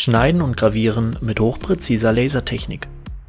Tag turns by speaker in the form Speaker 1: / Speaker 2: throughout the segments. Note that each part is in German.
Speaker 1: Schneiden und Gravieren mit hochpräziser Lasertechnik.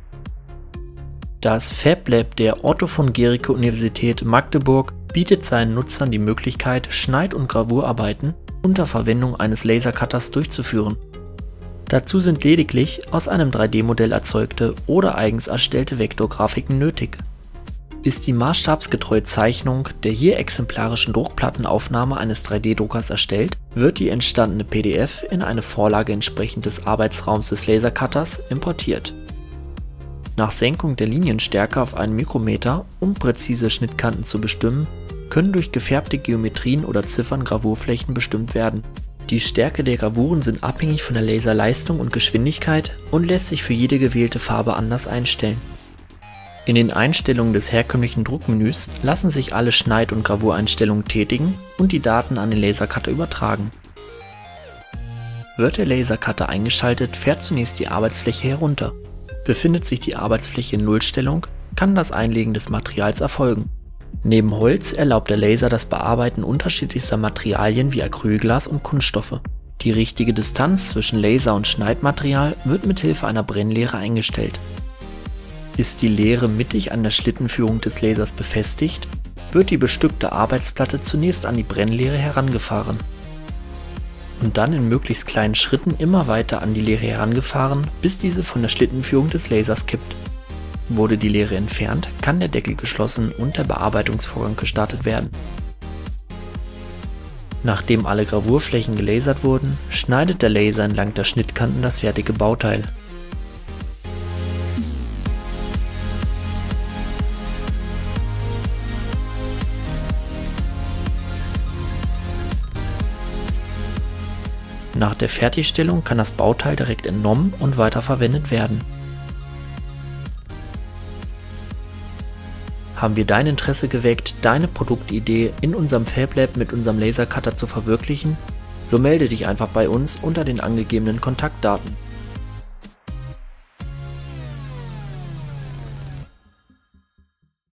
Speaker 1: Das FabLab der Otto von Guericke Universität Magdeburg bietet seinen Nutzern die Möglichkeit, Schneid- und Gravurarbeiten unter Verwendung eines Lasercutters durchzuführen. Dazu sind lediglich aus einem 3D-Modell erzeugte oder eigens erstellte Vektorgrafiken nötig. Ist die maßstabsgetreue Zeichnung der hier exemplarischen Druckplattenaufnahme eines 3D-Druckers erstellt, wird die entstandene PDF in eine Vorlage entsprechend des Arbeitsraums des Lasercutters importiert. Nach Senkung der Linienstärke auf einen Mikrometer, um präzise Schnittkanten zu bestimmen, können durch gefärbte Geometrien oder Ziffern Gravurflächen bestimmt werden. Die Stärke der Gravuren sind abhängig von der Laserleistung und Geschwindigkeit und lässt sich für jede gewählte Farbe anders einstellen. In den Einstellungen des herkömmlichen Druckmenüs lassen sich alle Schneid- und Gravureinstellungen tätigen und die Daten an den Lasercutter übertragen. Wird der Lasercutter eingeschaltet, fährt zunächst die Arbeitsfläche herunter. Befindet sich die Arbeitsfläche in Nullstellung, kann das Einlegen des Materials erfolgen. Neben Holz erlaubt der Laser das Bearbeiten unterschiedlichster Materialien wie Acrylglas und Kunststoffe. Die richtige Distanz zwischen Laser und Schneidmaterial wird mit Hilfe einer Brennlehre eingestellt. Ist die Lehre mittig an der Schlittenführung des Lasers befestigt, wird die bestückte Arbeitsplatte zunächst an die Brennlehre herangefahren und dann in möglichst kleinen Schritten immer weiter an die Lehre herangefahren, bis diese von der Schlittenführung des Lasers kippt. Wurde die Lehre entfernt, kann der Deckel geschlossen und der Bearbeitungsvorgang gestartet werden. Nachdem alle Gravurflächen gelasert wurden, schneidet der Laser entlang der Schnittkanten das fertige Bauteil. Nach der Fertigstellung kann das Bauteil direkt entnommen und weiterverwendet werden. Haben wir dein Interesse geweckt, deine Produktidee in unserem FabLab mit unserem Lasercutter zu verwirklichen? So melde dich einfach bei uns unter den angegebenen Kontaktdaten.